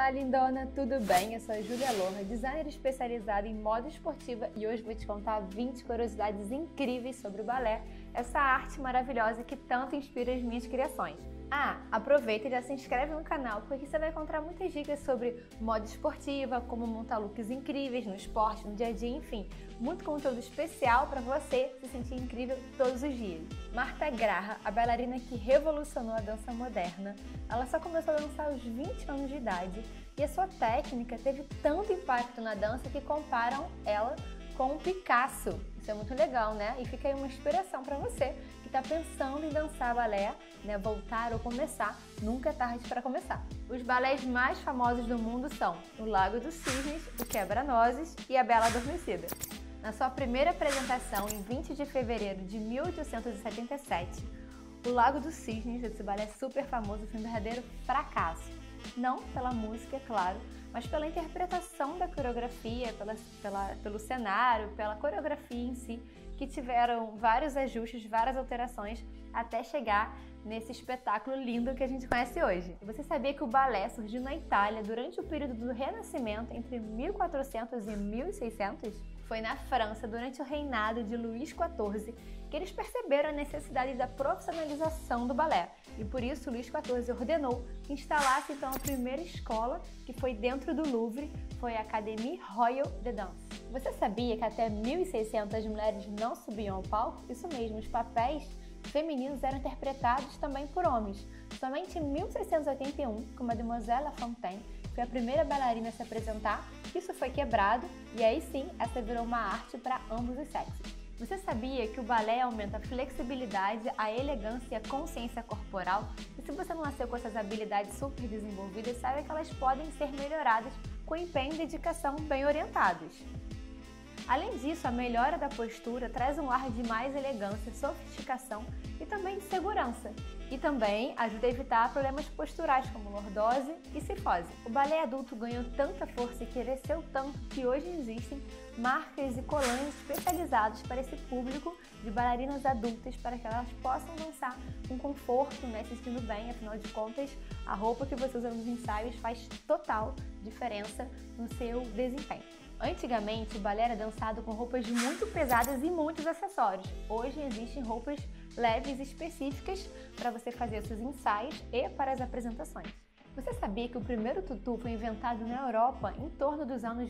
Olá, lindona, tudo bem? Eu sou a Júlia Loha, designer especializada em moda esportiva e hoje vou te contar 20 curiosidades incríveis sobre o balé, essa arte maravilhosa que tanto inspira as minhas criações. Aproveita e já se inscreve no canal, porque aqui você vai encontrar muitas dicas sobre moda esportiva, como montar looks incríveis no esporte, no dia a dia, enfim, muito conteúdo especial para você se sentir incrível todos os dias. Martha Graham, a bailarina que revolucionou a dança moderna, ela só começou a dançar aos 20 anos de idade e a sua técnica teve tanto impacto na dança que comparam ela com o Picasso. Isso é muito legal, né? E fica aí uma inspiração para você que está pensando em dançar balé, né? Voltar ou começar, nunca é tarde para começar. Os balés mais famosos do mundo são o Lago dos Cisnes, o Quebra-Nozes e a Bela Adormecida. Na sua primeira apresentação, em 20 de fevereiro de 1877, o Lago dos Cisnes, esse balé super famoso, foi um verdadeiro fracasso. Não pela música, é claro, mas pela interpretação da coreografia, pelo cenário, pela coreografia em si, que tiveram vários ajustes, várias alterações, até chegar nesse espetáculo lindo que a gente conhece hoje. E você sabia que o balé surgiu na Itália durante o período do Renascimento, entre 1400 e 1600? Foi na França, durante o reinado de Luís XIV, que eles perceberam a necessidade da profissionalização do balé. E por isso Luís XIV ordenou que instalasse então a primeira escola, que foi dentro do Louvre, foi a Académie Royale de Danse. Você sabia que até 1600 mulheres não subiam ao palco? Isso mesmo, os papéis femininos eram interpretados também por homens. Somente em 1681, com Mademoiselle Lafontaine, foi a primeira bailarina a se apresentar, isso foi quebrado e aí sim, essa virou uma arte para ambos os sexos. Você sabia que o balé aumenta a flexibilidade, a elegância e a consciência corporal? E se você não nasceu com essas habilidades super desenvolvidas, saiba que elas podem ser melhoradas com empenho e dedicação bem orientados. Além disso, a melhora da postura traz um ar de mais elegância, sofisticação e também de segurança. E também ajuda a evitar problemas posturais como lordose e cifose. O balé adulto ganhou tanta força e cresceu tanto que hoje existem marcas e colãs especializados para esse público de bailarinas adultas para que elas possam dançar com conforto, né, se sentindo bem. Afinal de contas, a roupa que você usa nos ensaios faz total diferença no seu desempenho. Antigamente, o balé era dançado com roupas muito pesadas e muitos acessórios. Hoje existem roupas leves específicas para você fazer seus ensaios e para as apresentações. Você sabia que o primeiro tutu foi inventado na Europa em torno dos anos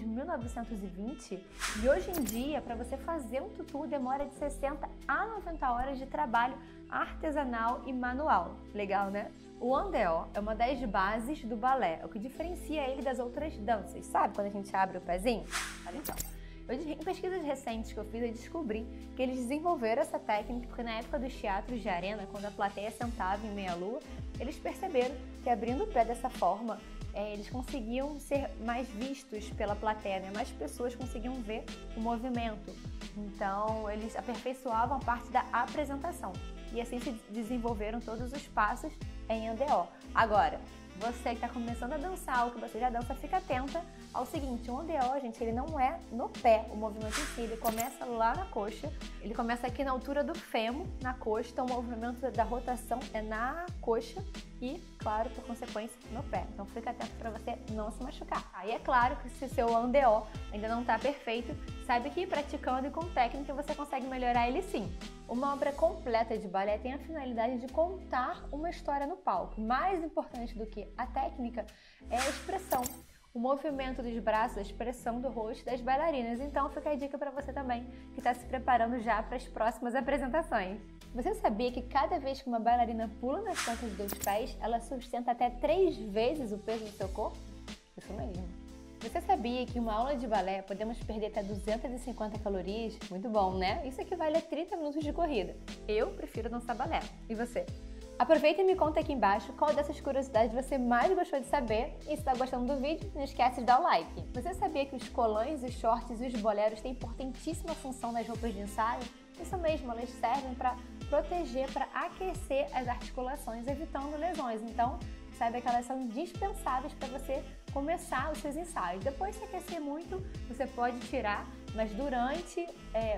1920? E hoje em dia, para você fazer um tutu, demora de 60 a 90 horas de trabalho artesanal e manual. Legal, né? O andéo é uma das bases do balé, o que diferencia ele das outras danças. Sabe quando a gente abre o pezinho? Olha então. Em pesquisas recentes que eu fiz, eu descobri que eles desenvolveram essa técnica porque na época dos teatros de arena, quando a plateia sentava em meia-lua, eles perceberam que abrindo o pé dessa forma, eles conseguiam ser mais vistos pela plateia, né? Mais pessoas conseguiam ver o movimento. Então, eles aperfeiçoavam a parte da apresentação. E assim se desenvolveram todos os passos em andéo. Agora, você que está começando a dançar ou que você já dança, fica atenta ao seguinte, o andéo, gente, ele não é no pé o movimento em si, ele começa lá na coxa, ele começa aqui na altura do fêmur, na coxa, então o movimento da rotação é na coxa e, claro, por consequência, no pé. Então fica atento para você não se machucar. Aí é claro que se o seu andéo ainda não está perfeito, saiba que praticando e com técnica você consegue melhorar ele sim. Uma obra completa de balé tem a finalidade de contar uma história no palco. Mais importante do que a técnica é a expressão, o movimento dos braços, a expressão do rosto das bailarinas. Então fica a dica para você também que está se preparando já para as próximas apresentações. Você sabia que cada vez que uma bailarina pula nas pontas dos pés, ela sustenta até 3 vezes o peso do seu corpo? Isso mesmo. Você sabia que em uma aula de balé podemos perder até 250 calorias? Muito bom, né? Isso equivale a 30 minutos de corrida. Eu prefiro dançar balé. E você? Aproveita e me conta aqui embaixo qual dessas curiosidades você mais gostou de saber e se está gostando do vídeo, não esquece de dar o like. Você sabia que os colãs, os shorts e os boleros têm importantíssima função nas roupas de ensaio? Isso mesmo, elas servem para proteger, para aquecer as articulações, evitando lesões. Então, saiba que elas são indispensáveis para você começar os seus ensaios. Depois, se aquecer muito, você pode tirar, mas durante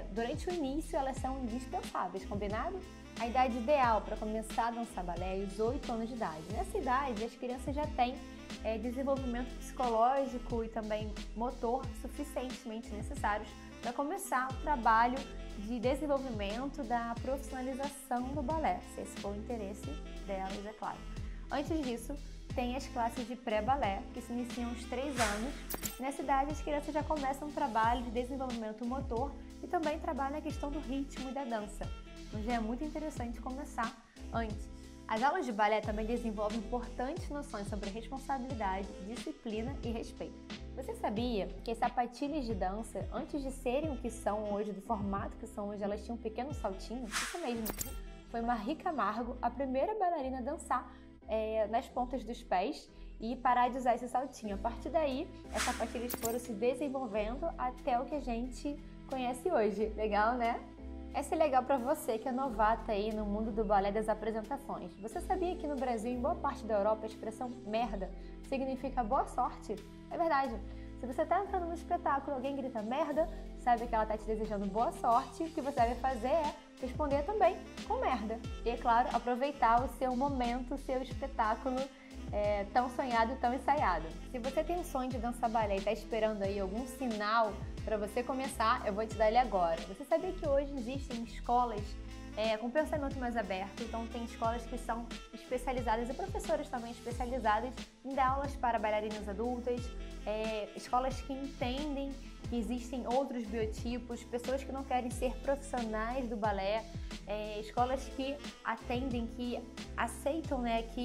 o início elas são indispensáveis, combinado? A idade ideal para começar a dançar balé é os 8 anos de idade. Nessa idade, as crianças já têm desenvolvimento psicológico e também motor suficientemente necessários para começar o trabalho de desenvolvimento da profissionalização do balé, se esse for o interesse delas, é claro. Antes disso, tem as classes de pré-balé, que se iniciam aos 3 anos. Nessa idade, as crianças já começam um trabalho de desenvolvimento motor e também trabalham a questão do ritmo e da dança. Então já é muito interessante começar antes. As aulas de balé também desenvolvem importantes noções sobre responsabilidade, disciplina e respeito. Você sabia que as sapatilhas de dança, antes de serem o que são hoje, do formato que são hoje, elas tinham um pequeno saltinho? Isso mesmo, foi Marie Camargo a primeira bailarina a dançar nas pontas dos pés e parar de usar esse saltinho. A partir daí, as sapatilhas foram se desenvolvendo até o que a gente conhece hoje. Legal, né? Essa é legal para você que é novata aí no mundo do balé das apresentações. Você sabia que no Brasil e em boa parte da Europa a expressão merda significa boa sorte? É verdade. Se você está entrando no espetáculo e alguém grita merda, sabe que ela está te desejando boa sorte. O que você deve fazer é responder também com merda. E, é claro, aproveitar o seu momento, o seu espetáculo tão sonhado e tão ensaiado. Se você tem um sonho de dançar balé e está esperando aí algum sinal para você começar, eu vou te dar ele agora. Você sabia que hoje existem escolas com pensamento mais aberto? Então tem escolas que são especializadas e professoras também especializadas em dar aulas para bailarinas adultas, escolas que entendem que existem outros biotipos, pessoas que não querem ser profissionais do balé, escolas que atendem, que aceitam,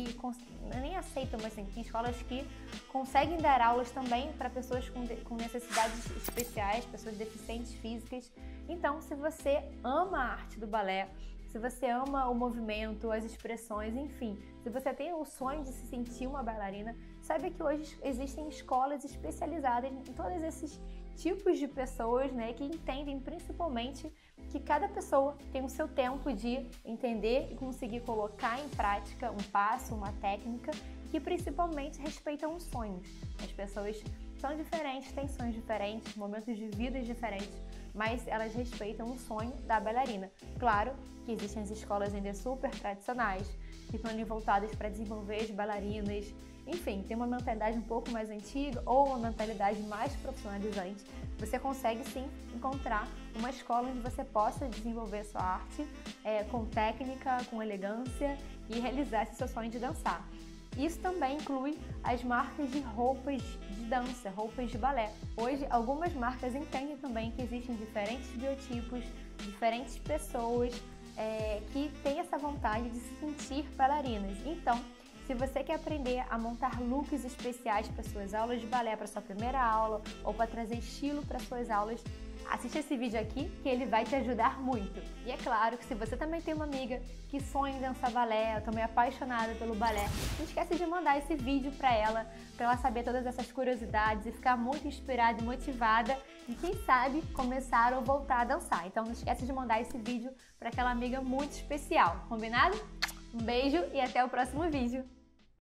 nem aceitam, mas assim, tem escolas que conseguem dar aulas também para pessoas com necessidades especiais, pessoas deficientes físicas. Então, se você ama a arte do balé, se você ama o movimento, as expressões, enfim, se você tem o sonho de se sentir uma bailarina, saiba que hoje existem escolas especializadas em todos esses tipos de pessoas, que entendem principalmente que cada pessoa tem o seu tempo de entender e conseguir colocar em prática um passo, uma técnica, que principalmente respeitam os sonhos. As pessoas são diferentes, têm sonhos diferentes, momentos de vida diferentes, mas elas respeitam o sonho da bailarina. Claro que existem as escolas ainda super tradicionais, que estão ali voltadas para desenvolver as bailarinas, enfim, tem uma mentalidade um pouco mais antiga ou uma mentalidade mais profissionalizante. Você consegue sim encontrar uma escola onde você possa desenvolver a sua arte com técnica, com elegância e realizar esse seu sonho de dançar. Isso também inclui as marcas de roupas de dança, roupas de balé. Hoje, algumas marcas entendem também que existem diferentes biotipos, diferentes pessoas que têm essa vontade de se sentir bailarinas. Então, se você quer aprender a montar looks especiais para suas aulas de balé, para sua primeira aula ou para trazer estilo para suas aulas, assiste esse vídeo aqui que ele vai te ajudar muito. E é claro que se você também tem uma amiga que sonha em dançar balé, ou também é apaixonada pelo balé, não esquece de mandar esse vídeo para ela saber todas essas curiosidades e ficar muito inspirada e motivada e quem sabe começar ou voltar a dançar. Então não esquece de mandar esse vídeo para aquela amiga muito especial, combinado? Um beijo e até o próximo vídeo!